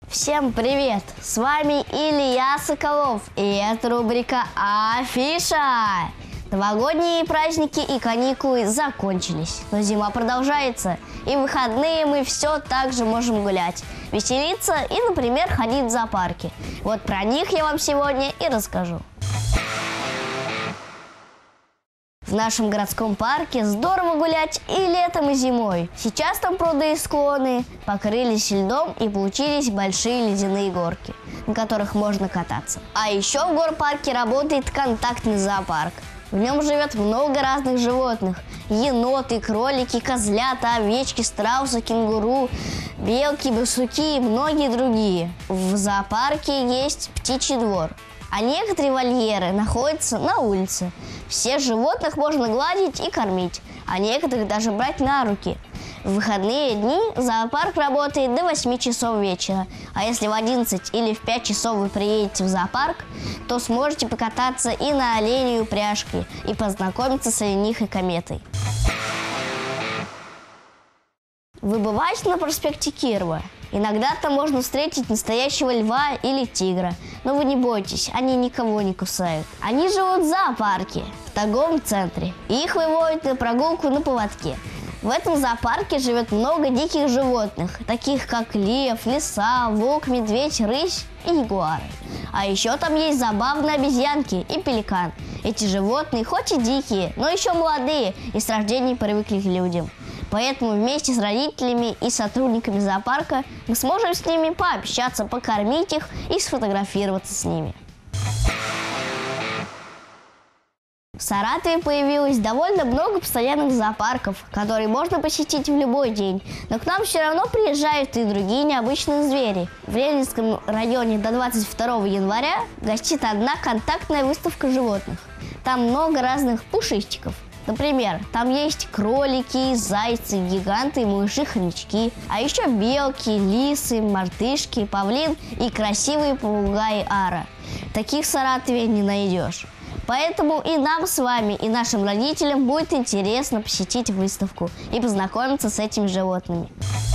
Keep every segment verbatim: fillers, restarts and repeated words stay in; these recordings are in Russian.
Всем привет! С вами Илья Соколов, и это рубрика «Афиша». Новогодние праздники и каникулы закончились, но зима продолжается, и в выходные мы все так же можем гулять, веселиться и, например, ходить в зоопарки. Вот про них я вам сегодня и расскажу. В нашем городском парке здорово гулять и летом, и зимой. Сейчас там пруды и склоны покрылись льдом и получились большие ледяные горки, на которых можно кататься. А еще в горпарке работает контактный зоопарк. В нем живет много разных животных. Еноты, кролики, козлята, овечки, страусы, кенгуру, белки, барсуки и многие другие. В зоопарке есть птичий двор, а некоторые вольеры находятся на улице. Всех животных можно гладить и кормить, а некоторых даже брать на руки. В выходные дни зоопарк работает до восьми часов вечера, а если в одиннадцать или в пять часов вы приедете в зоопарк, то сможете покататься и на оленей упряжке, и познакомиться с оленихой Кометой. Вы бываете на проспекте Кирова? Иногда там можно встретить настоящего льва или тигра. Но вы не бойтесь, они никого не кусают. Они живут в зоопарке, в торговом центре. И их выводят на прогулку на поводке. В этом зоопарке живет много диких животных, таких как лев, лиса, волк, медведь, рысь и ягуары. А еще там есть забавные обезьянки и пеликан. Эти животные хоть и дикие, но еще молодые и с рождения привыкли к людям. Поэтому вместе с родителями и сотрудниками зоопарка мы сможем с ними пообщаться, покормить их и сфотографироваться с ними. В Саратове появилось довольно много постоянных зоопарков, которые можно посетить в любой день. Но к нам все равно приезжают и другие необычные звери. В Ленинском районе до двадцать второго января гостит одна контактная выставка животных. Там много разных пушистиков. Например, там есть кролики, зайцы, гиганты, мыши, хомячки, а еще белки, лисы, мартышки, павлин и красивые попугаи ара. Таких в Саратове не найдешь. Поэтому и нам с вами, и нашим родителям будет интересно посетить выставку и познакомиться с этими животными.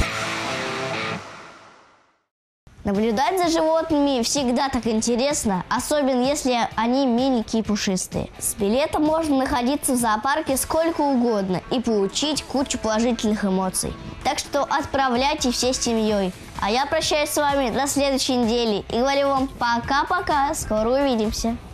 Наблюдать за животными всегда так интересно, особенно если они миленькие и пушистые. С билетом можно находиться в зоопарке сколько угодно и получить кучу положительных эмоций. Так что отправляйтесь всей семьей. А я прощаюсь с вами до следующей недели и говорю вам пока-пока, скоро увидимся.